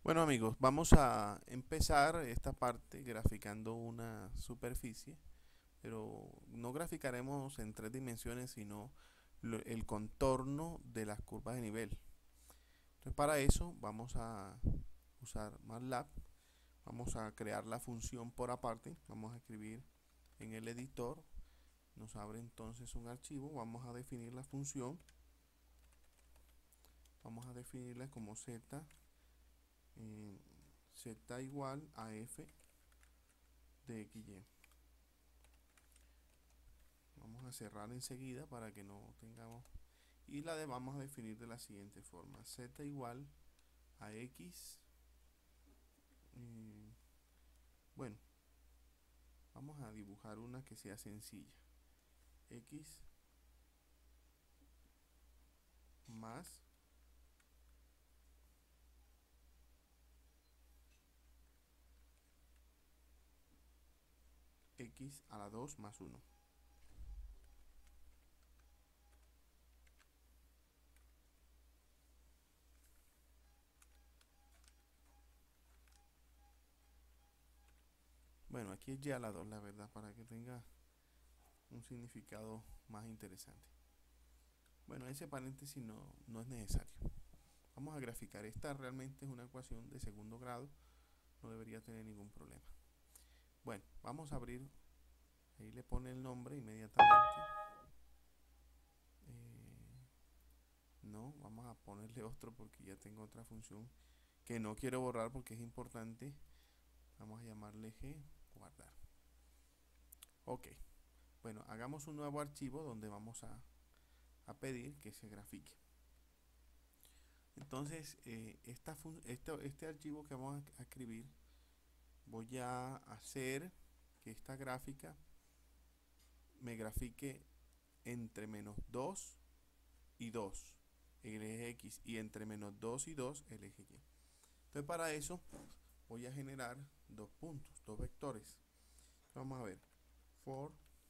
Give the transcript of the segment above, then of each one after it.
Bueno amigos, vamos a empezar esta parte graficando una superficie, pero no graficaremos en tres dimensiones, sino el contorno de las curvas de nivel. Entonces para eso vamos a usar MATLAB, vamos a crear la función por aparte, vamos a escribir en el editor, nos abre entonces un archivo, vamos a definir la función, vamos a definirla como eh, z igual a f de xy. Vamos a cerrar enseguida para que no tengamos, y vamos a definir de la siguiente forma: z igual a x, eh, bueno, vamos a dibujar una que sea sencilla: x más x a la 2 más 1. Bueno, aquí es y a la 2, la verdad, para que tenga un significado más interesante. Bueno, ese paréntesis no es necesario. Vamos a graficar. Esta realmente es una ecuación de segundo grado, no debería tener ningún problema. Bueno, vamos a abrir, ahí le pone el nombre inmediatamente. No, vamos a ponerle otro porque ya tengo otra función que no quiero borrar porque es importante. Vamos a llamarle G, guardar. Ok, bueno, hagamos un nuevo archivo donde vamos a pedir que se grafique. Entonces, este archivo que vamos a escribir, voy a hacer que esta gráfica me grafique entre menos 2 y 2 el eje X, y entre menos 2 y 2 el eje Y. Entonces para eso voy a generar dos puntos, dos vectores. Vamos a ver, for,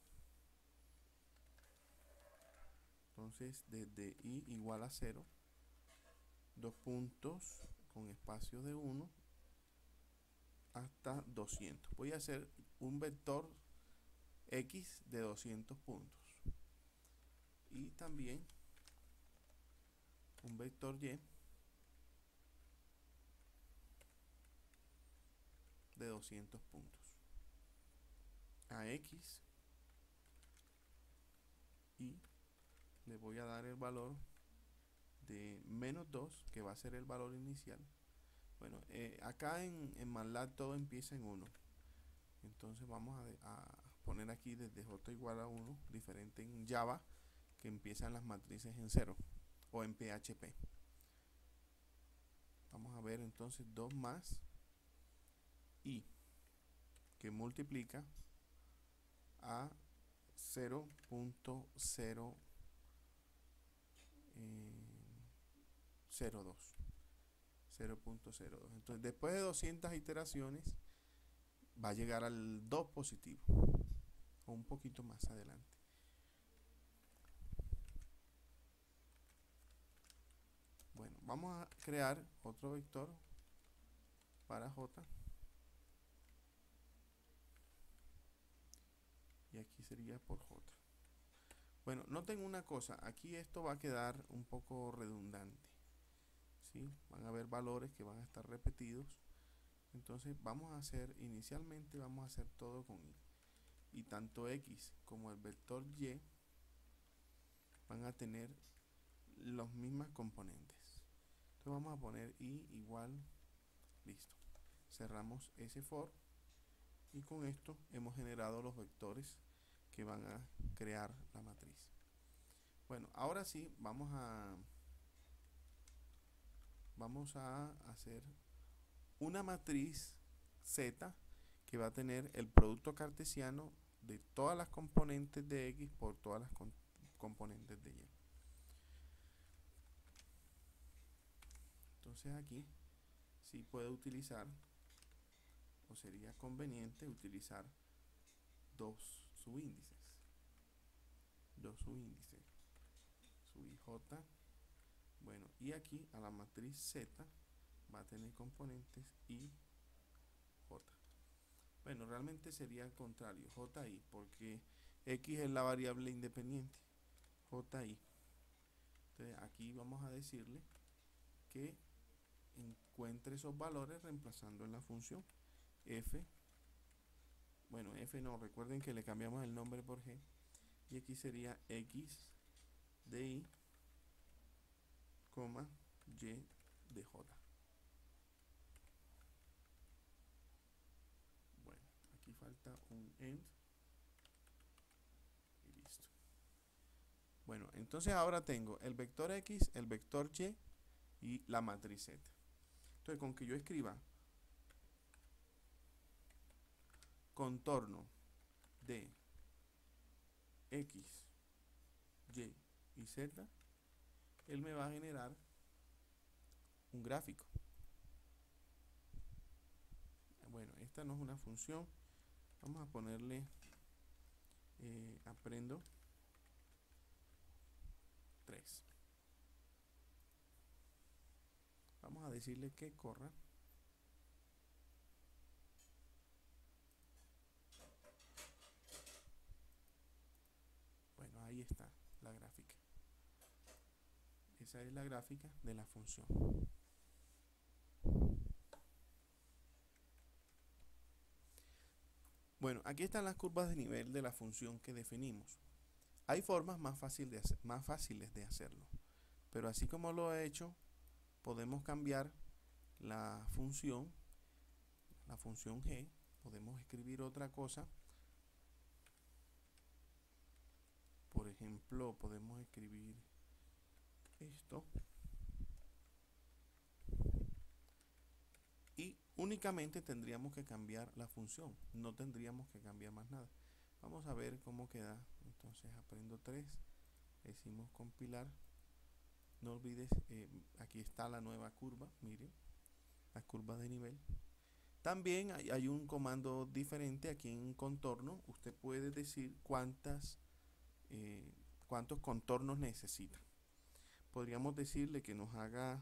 entonces desde i igual a 0, dos puntos con espacio de 1 hasta 200. Voy a hacer un vector x de 200 puntos y también un vector y de 200 puntos. A x, y le voy a dar el valor de menos 2, que va a ser el valor inicial. Bueno, acá en MATLAB todo empieza en 1. Entonces vamos a poner aquí desde j igual a 1, diferente en Java, que empiezan las matrices en 0, o en PHP. Vamos a ver entonces 2 más i, que multiplica a 0.002. Entonces después de 200 iteraciones va a llegar al 2 positivo, o un poquito más adelante. Bueno, vamos a crear otro vector para j, y aquí sería por j. Bueno, noten una cosa, aquí esto va a quedar un poco redundante, ¿sí? Van a haber valores que van a estar repetidos. Entonces vamos a hacer, inicialmente vamos a hacer todo con i, y tanto x como el vector y van a tener los mismas componentes. Entonces vamos a poner i igual, listo. Cerramos ese for, y con esto hemos generado los vectores que van a crear la matriz. Bueno, ahora sí vamos a hacer una matriz Z que va a tener el producto cartesiano de todas las componentes de X por todas las componentes de Y. Entonces aquí sí puedo utilizar, o sería conveniente utilizar dos subíndices. Dos subíndices, sub IJ. Bueno, y aquí a la matriz Z va a tener componentes I, J. Bueno, realmente sería al contrario, JI, porque X es la variable independiente, JI. Entonces aquí vamos a decirle que encuentre esos valores reemplazando en la función F. Bueno, F no, recuerden que le cambiamos el nombre por G. Y aquí sería X de I, Y de J. Bueno, aquí falta un end y listo. Bueno, entonces ahora tengo el vector X, el vector Y y la matriz Z. Entonces con que yo escriba contorno de X, Y y Z, él me va a generar un gráfico. Bueno, esta no es una función. Vamos a ponerle aprendo 3. Vamos a decirle que corra. Bueno, ahí está la gráfica. Esa es la gráfica de la función. Bueno, aquí están las curvas de nivel de la función que definimos. Hay formas más fáciles de hacerlo, pero así como lo he hecho, podemos cambiar la función G, podemos escribir otra cosa. Por ejemplo, podemos escribir esto y únicamente tendríamos que cambiar la función, no tendríamos que cambiar más nada. Vamos a ver cómo queda. Entonces aprendo 3, decimos compilar. No olvides, aquí está la nueva curva, miren, la curva de nivel. También hay un comando diferente aquí en contorno. Usted puede decir cuántos contornos necesita. Podríamos decirle que nos haga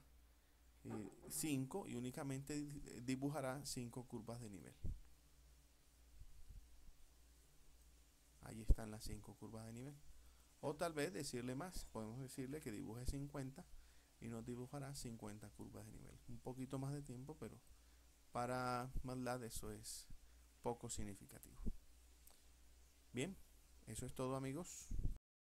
5 y únicamente dibujará 5 curvas de nivel. Ahí están las 5 curvas de nivel. O tal vez decirle más, podemos decirle que dibuje 50 y nos dibujará 50 curvas de nivel. Un poquito más de tiempo, pero para MATLAB eso es poco significativo. Bien, eso es todo, amigos.